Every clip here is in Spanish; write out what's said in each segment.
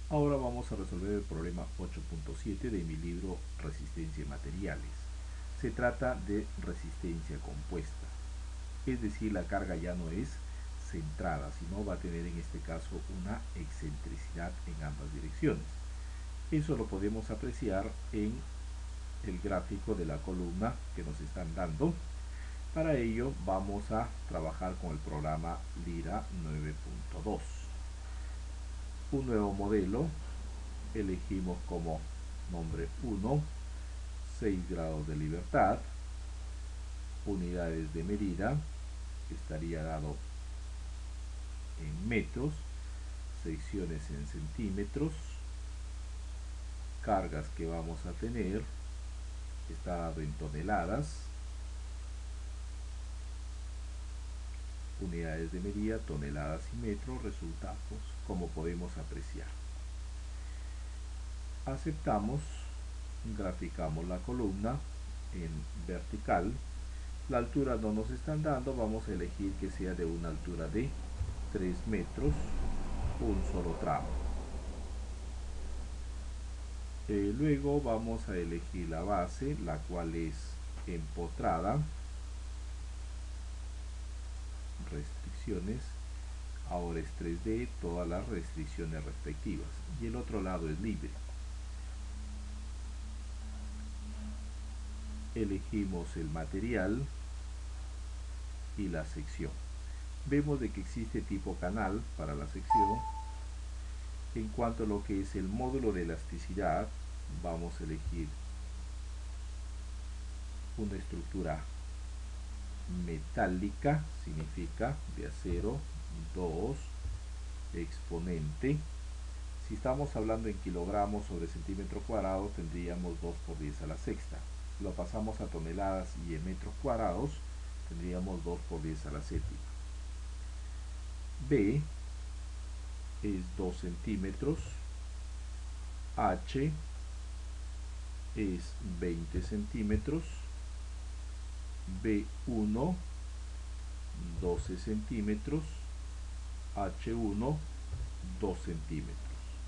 Ahora vamos a resolver el problema 8.7 de mi libro Resistencia en materiales. Se trata de resistencia compuesta, es decir, la carga ya no es centrada, sino va a tener en este caso una excentricidad en ambas direcciones. Eso lo podemos apreciar en el gráfico de la columna que nos están dando. Para ello vamos a trabajar con el programa Lira 9.2. Un nuevo modelo, elegimos como nombre 1, 6 grados de libertad, unidades de medida, estaría dado en metros, secciones en centímetros, cargas que vamos a tener, está dado en toneladas, unidades de medida, toneladas y metros, resultados como podemos apreciar. Aceptamos, graficamos la columna en vertical, la altura no nos están dando, vamos a elegir que sea de una altura de 3 metros, un solo tramo. Luego vamos a elegir la base, la cual es empotrada, restricciones, ahora es 3D, todas las restricciones respectivas, y el otro lado es libre. Elegimos el material y la sección. Vemos de que existe tipo canal para la sección. En cuanto a lo que es el módulo de elasticidad, vamos a elegir una estructura metálica, significa de acero, 2, exponente. Si estamos hablando en kilogramos sobre centímetro cuadrado, tendríamos 2 por 10 a la sexta. Si lo pasamos a toneladas y en metros cuadrados, tendríamos 2 por 10 a la séptima. B es 2 centímetros, H es 20 centímetros, B1 12 centímetros, H1 2 centímetros.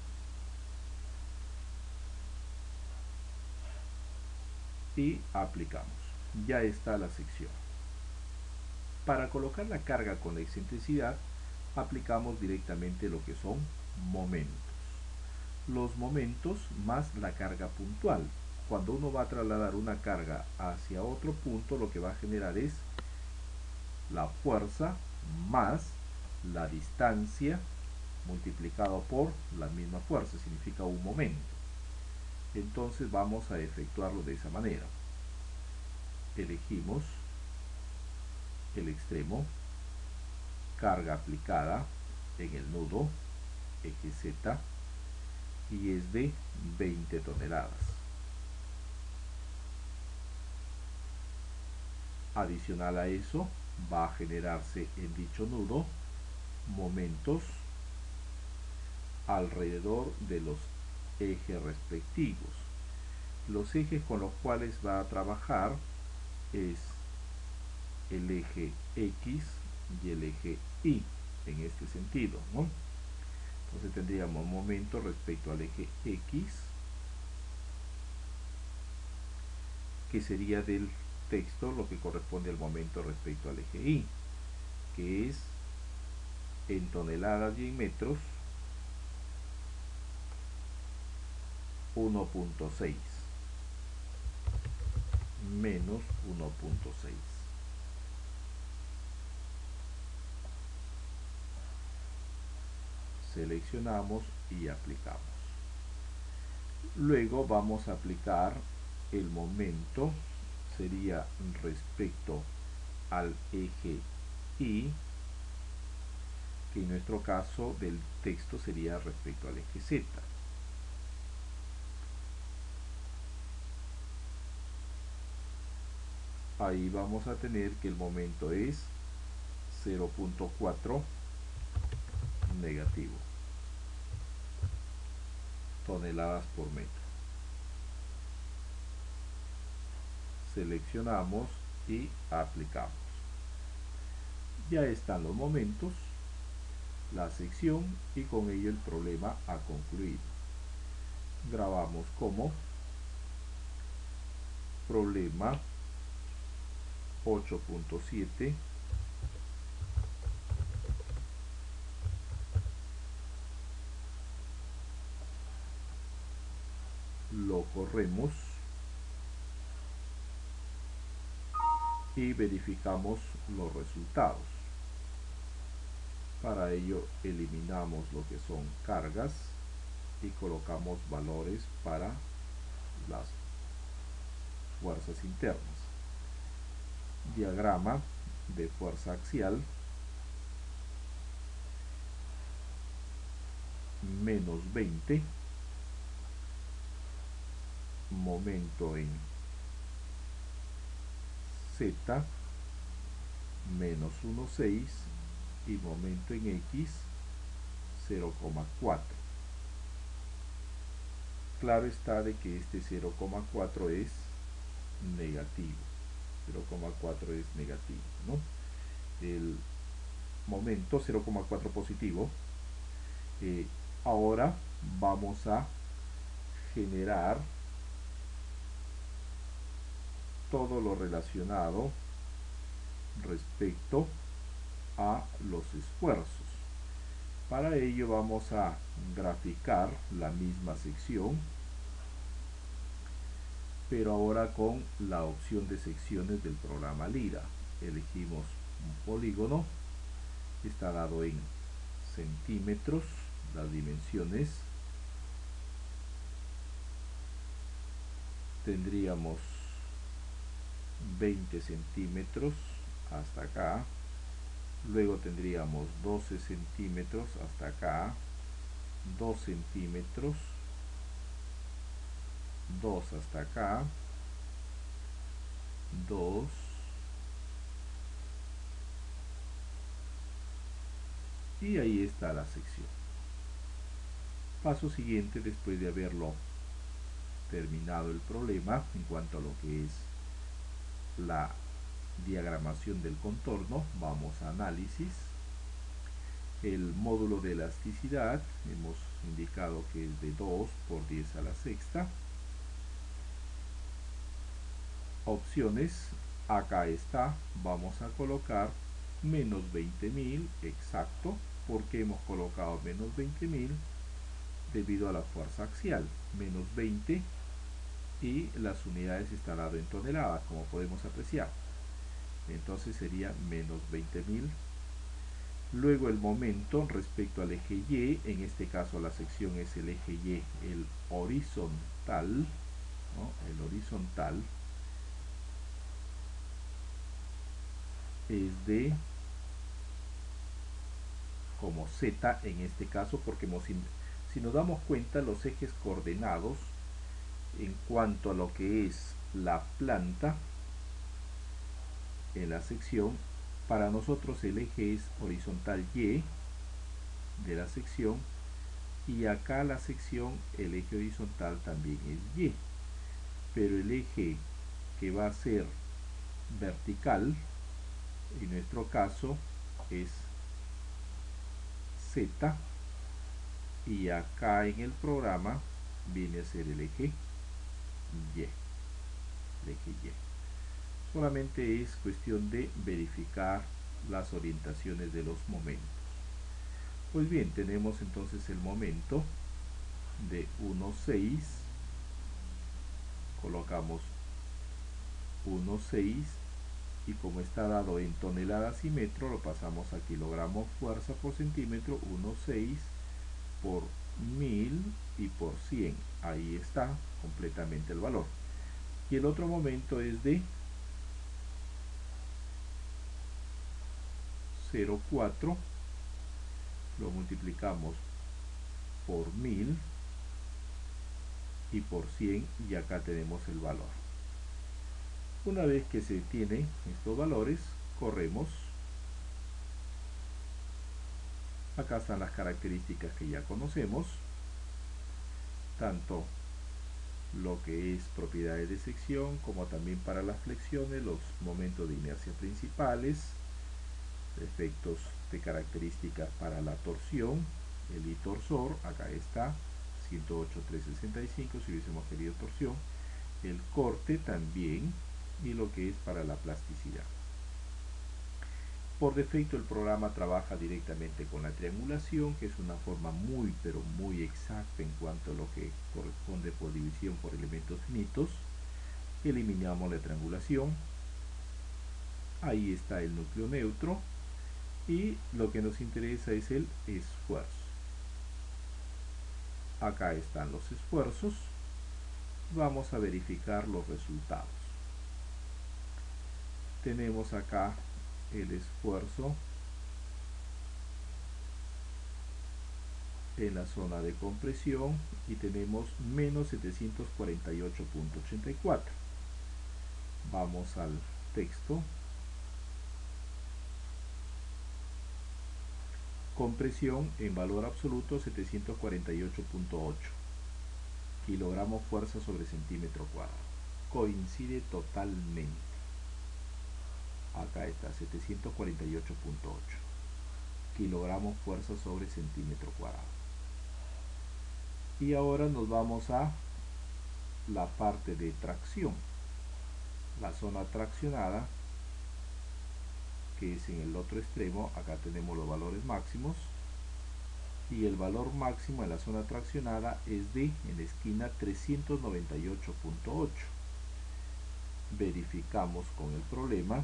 Y aplicamos. Ya está la sección. Para colocar la carga con la excentricidad, aplicamos directamente lo que son momentos. Los momentos más la carga puntual. Cuando uno va a trasladar una carga hacia otro punto, lo que va a generar es la fuerza más la distancia multiplicado por la misma fuerza, significa un momento. Entonces vamos a efectuarlo de esa manera. Elegimos el extremo, carga aplicada en el nudo, eje Z, y es de 20 toneladas. Adicional a eso, va a generarse en dicho nudo momentos alrededor de los ejes respectivos. Los ejes con los cuales va a trabajar es el eje X y el eje Y, en este sentido, ¿no? Entonces tendríamos momento respecto al eje X, que sería del texto lo que corresponde al momento respecto al eje Y, que es en toneladas y en metros 1.6 menos 1.6. Seleccionamos y aplicamos. Luego vamos a aplicar el momento, sería respecto al eje Y, que en nuestro caso del texto sería respecto al eje Z. Ahí vamos a tener que el momento es 0.4 negativo toneladas por metro. Seleccionamos y aplicamos. Ya están los momentos. la sección y con ello el problema ha concluido. Grabamos como problema 8.7. Lo corremos y verificamos los resultados. Para ello eliminamos lo que son cargas y colocamos valores para las fuerzas internas. Diagrama de fuerza axial, menos 20, momento en Z, menos 1,6 y momento en X, 0,4. Claro está de que este 0,4 es negativo. 0,4 es negativo, ¿no? El momento 0,4 positivo. Ahora vamos a generar todo lo relacionado respecto a los esfuerzos. Para ello vamos a graficar la misma sección, pero ahora con la opción de secciones del programa Lira. Elegimos un polígono, está dado en centímetros, las dimensiones. Tendríamos 20 centímetros hasta acá, luego tendríamos 12 centímetros hasta acá, 2 centímetros, 2 hasta acá, 2, y ahí está la sección. Paso siguiente, después de haberlo terminado el problema en cuanto a lo que es la diagramación del contorno, vamos a análisis. El módulo de elasticidad hemos indicado que es de 2 por 10 a la sexta. Opciones, acá está, vamos a colocar menos 20.000, exacto. porque hemos colocado menos 20.000? Debido a la fuerza axial, menos 20, y las unidades está dado en toneladas, como podemos apreciar. Entonces sería menos 20.000. Luego el momento respecto al eje Y, en este caso la sección es el eje Y, el horizontal, ¿no? El horizontal es de como Z en este caso, porque si nos damos cuenta, los ejes coordenados en cuanto a lo que es la planta en la sección, para nosotros el eje es horizontal Y de la sección, y acá la sección, el eje horizontal también es Y, pero el eje que va a ser vertical en nuestro caso es Z, y acá en el programa viene a ser el eje Y, el eje Y. Solamente es cuestión de verificar las orientaciones de los momentos. Pues bien, tenemos entonces el momento de 1,6, colocamos 1,6 y como está dado en toneladas y metro, lo pasamos a kilogramos fuerza por centímetro, 1,6 por 1000 y por 100. Ahí está completamente el valor. Y el otro momento es de 0,4, lo multiplicamos por 1000 y por 100, y acá tenemos el valor. Una vez que se tienen estos valores, corremos. Acá están las características que ya conocemos, tanto lo que es propiedades de sección como también para las flexiones, los momentos de inercia principales, efectos de características para la torsión, el I-torsor, acá está, 108.365 si hubiésemos querido torsión, el corte también, y lo que es para la plasticidad. Por defecto el programa trabaja directamente con la triangulación, que es una forma muy pero muy exacta en cuanto a lo que corresponde por división por elementos finitos. Eliminamos la triangulación, ahí está el núcleo neutro, y lo que nos interesa es el esfuerzo. Acá están los esfuerzos. Vamos a verificar los resultados. Tenemos acá el esfuerzo en la zona de compresión y tenemos menos 748.84. Vamos al texto. Compresión en valor absoluto 748.8 kilogramos fuerza sobre centímetro cuadrado. Coincide totalmente. Acá está 748.8 kilogramos fuerza sobre centímetro cuadrado. Y ahora nos vamos a la parte de tracción. La zona traccionada, que es en el otro extremo, acá tenemos los valores máximos. Y el valor máximo en la zona traccionada es de, en la esquina, 398.8. Verificamos con el problema.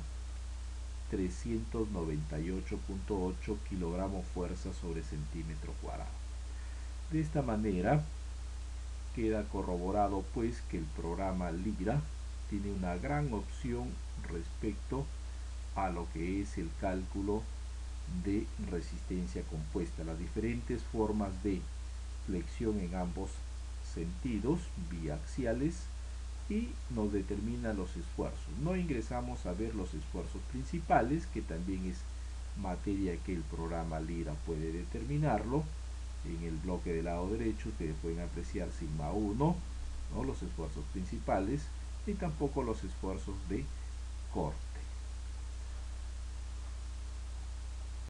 398.8 kilogramos fuerza sobre centímetro cuadrado. De esta manera queda corroborado pues que el programa Lyra tiene una gran opción respecto a lo que es el cálculo de resistencia compuesta, las diferentes formas de flexión en ambos sentidos biaxiales, y nos determina los esfuerzos. No ingresamos a ver los esfuerzos principales, que también es materia que el programa Lyra puede determinarlo. En el bloque del lado derecho ustedes pueden apreciar sigma 1, ¿no?, los esfuerzos principales, y tampoco los esfuerzos de corte.